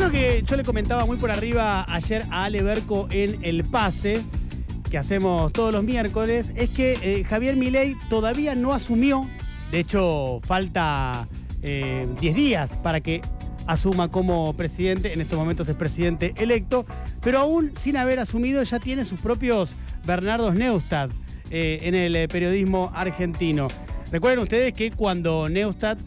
Algo que yo le comentaba muy por arriba ayer a Ale Berco en El Pase, que hacemos todos los miércoles, es que Javier Milei todavía no asumió. De hecho, falta 10 días para que asuma como presidente. En estos momentos es presidente electo, pero aún sin haber asumido ya tiene sus propios Bernardos Neustadt en el periodismo argentino. Recuerden ustedes que cuando Neustadt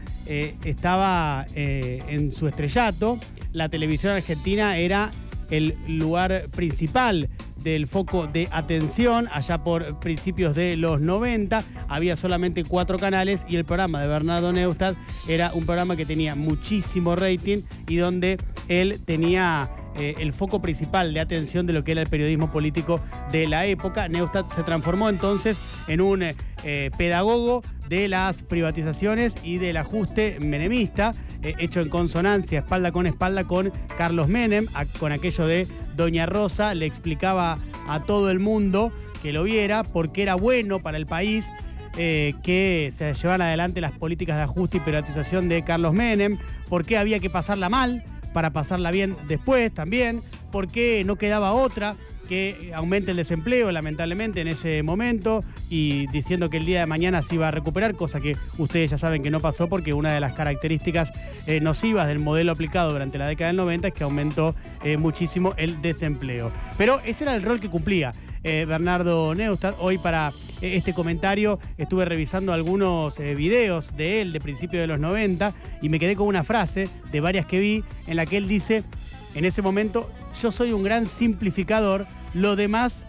estaba en su estrellato, la televisión argentina era el lugar principal del foco de atención. Allá por principios de los 90 había solamente 4 canales y el programa de Bernardo Neustadt era un programa que tenía muchísimo rating y donde él tenía el foco principal de atención de lo que era el periodismo político de la época. Neustadt se transformó entonces en un pedagogo de las privatizaciones y del ajuste menemista, hecho en consonancia, espalda con Carlos Menem, con aquello de Doña Rosa le explicaba a todo el mundo que lo viera porque era bueno para el país que se llevaran adelante las políticas de ajuste y privatización de Carlos Menem, porque había que pasarla mal para pasarla bien después también, porque no quedaba otra que aumente el desempleo, lamentablemente, en ese momento, y diciendo que el día de mañana se iba a recuperar, cosa que ustedes ya saben que no pasó, porque una de las características nocivas del modelo aplicado durante la década del 90 es que aumentó muchísimo el desempleo. Pero ese era el rol que cumplía Bernardo Neustadt. Hoy para este comentario estuve revisando algunos videos de él de principios de los 90 y me quedé con una frase de varias que vi en la que él dice, en ese momento, yo soy un gran simplificador, los demás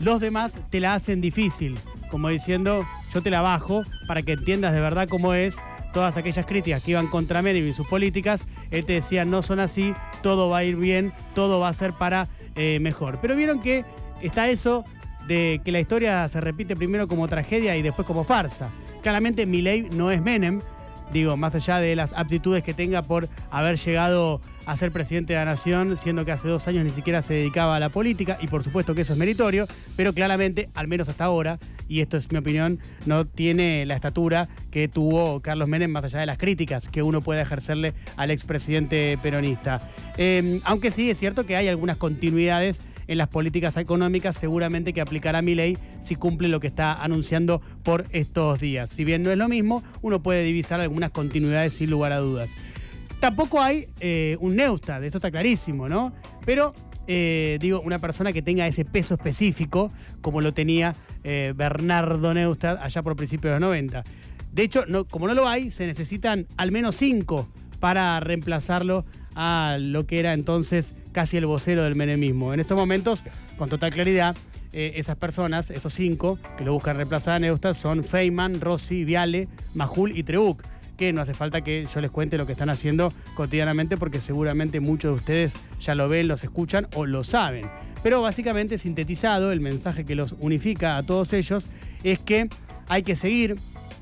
te la hacen difícil, como diciendo, yo te la bajo para que entiendas de verdad cómo es. Todas aquellas críticas que iban contra Menem y sus políticas, él te decía, no son así, todo va a ir bien, todo va a ser para mejor. Pero vieron que está eso de que la historia se repite primero como tragedia y después como farsa. Claramente Milei no es Menem, digo, más allá de las aptitudes que tenga por haber llegado a ser presidente de la nación, siendo que hace 2 años ni siquiera se dedicaba a la política, y por supuesto que eso es meritorio, pero claramente, al menos hasta ahora, y esto es mi opinión, no tiene la estatura que tuvo Carlos Menem, más allá de las críticas que uno puede ejercerle al expresidente peronista. Aunque sí es cierto que hay algunas continuidades en las políticas económicas, seguramente que aplicará Milei si cumple lo que está anunciando por estos días. Si bien no es lo mismo, uno puede divisar algunas continuidades sin lugar a dudas. Tampoco hay un Neustadt, eso está clarísimo, ¿no? Pero, digo, una persona que tenga ese peso específico, como lo tenía Bernardo Neustadt allá por principios de los 90. De hecho, como no lo hay, se necesitan al menos 5 para reemplazarlo a lo que era entonces casi el vocero del menemismo. En estos momentos, con total claridad, esas personas, esos 5 que lo buscan reemplazar a Neustadt son Feynman, Rossi, Viale, Majul y Trebuch, que no hace falta que yo les cuente lo que están haciendo cotidianamente porque seguramente muchos de ustedes ya lo ven, los escuchan o lo saben. Pero básicamente sintetizado, el mensaje que los unifica a todos ellos es que hay que seguir,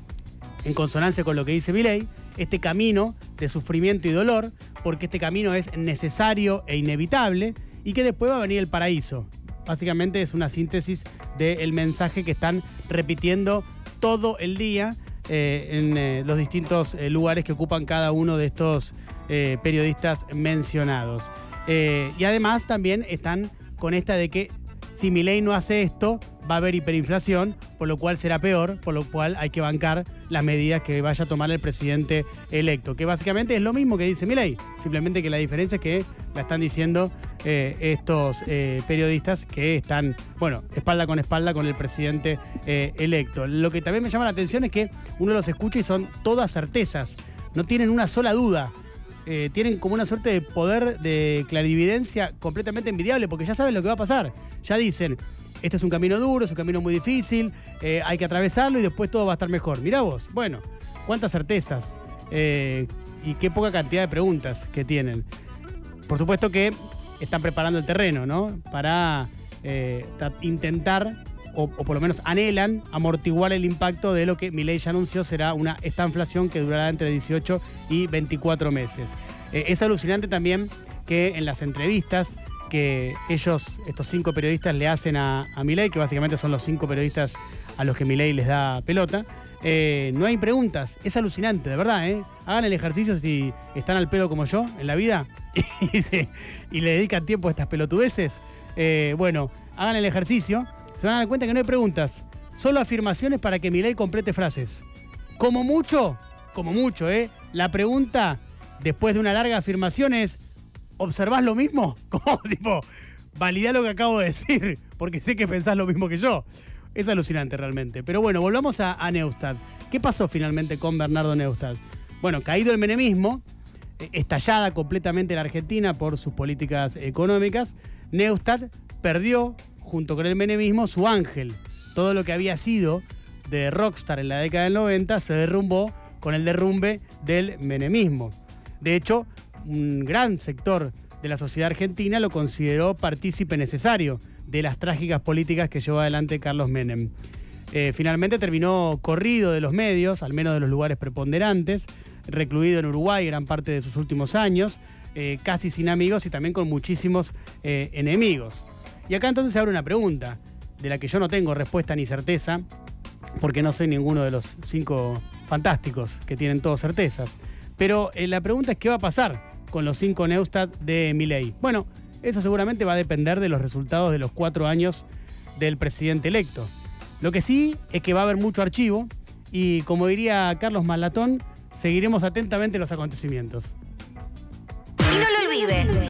en consonancia con lo que dice Milei, este camino de sufrimiento y dolor, porque este camino es necesario e inevitable y que después va a venir el paraíso. Básicamente es una síntesis del mensaje que están repitiendo todo el día en los distintos lugares que ocupan cada uno de estos periodistas mencionados. Y además también están con esta de que si Milei no hace esto, va a haber hiperinflación, por lo cual será peor, por lo cual hay que bancar las medidas que vaya a tomar el presidente electo, que básicamente es lo mismo que dice Milei, simplemente que la diferencia es que la están diciendo estos periodistas que están, bueno, espalda con el presidente electo. Lo que también me llama la atención es que uno los escucha y son todas certezas, no tienen una sola duda. Tienen como una suerte de poder de clarividencia completamente envidiable, porque ya saben lo que va a pasar. Ya dicen, este es un camino duro, es un camino muy difícil, hay que atravesarlo y después todo va a estar mejor. Mirá vos, bueno, cuántas certezas y qué poca cantidad de preguntas que tienen. Por supuesto que están preparando el terreno, ¿no? Para intentar, o por lo menos anhelan, amortiguar el impacto de lo que Milei ya anunció será esta inflación que durará entre 18 y 24 meses. Es alucinante también que en las entrevistas que estos 5 periodistas le hacen a Milei, que básicamente son los 5 periodistas a los que Milei les da pelota. No hay preguntas, es alucinante, de verdad, ¿eh? Hagan el ejercicio si están al pedo como yo en la vida y le dedican tiempo a estas pelotudeces. Bueno, hagan el ejercicio, se van a dar cuenta que no hay preguntas, solo afirmaciones para que Milei complete frases. Como mucho, la pregunta después de una larga afirmación es: ¿observás lo mismo? Como tipo, validá lo que acabo de decir, porque sé que pensás lo mismo que yo. Es alucinante realmente. Pero bueno, volvamos a Neustadt. ¿Qué pasó finalmente con Bernardo Neustadt? Bueno, caído el menemismo, estallada completamente la Argentina por sus políticas económicas, Neustadt perdió, junto con el menemismo, su ángel. Todo lo que había sido de rockstar en la década del 90 se derrumbó con el derrumbe del menemismo. De hecho, un gran sector de la sociedad argentina lo consideró partícipe necesario de las trágicas políticas que llevó adelante Carlos Menem. Finalmente terminó corrido de los medios, al menos de los lugares preponderantes, recluido en Uruguay gran parte de sus últimos años, casi sin amigos y también con muchísimos enemigos. Y acá entonces se abre una pregunta, de la que yo no tengo respuesta ni certeza, porque no soy ninguno de los 5 fantásticos que tienen todos certezas. Pero la pregunta es: ¿qué va a pasar con los 5 Neustadt de Milei? Bueno, eso seguramente va a depender de los resultados de los 4 años del presidente electo. Lo que sí es que va a haber mucho archivo y, como diría Carlos Malatón, seguiremos atentamente los acontecimientos. Y no lo olvide,